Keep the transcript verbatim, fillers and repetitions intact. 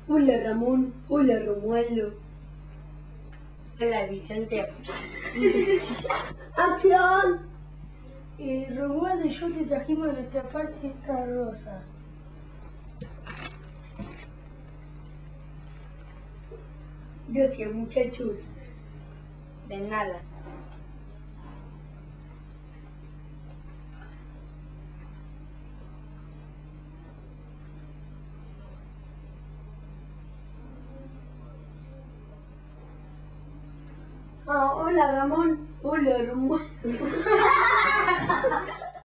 Hola Ramón, hola Romualdo. Hola Vicente. ¡Acción! Eh, Romualdo y yo te trajimos nuestra parte estas rosas. Gracias muchachos. De nada. Ah, hola Ramón, hola Romualdo.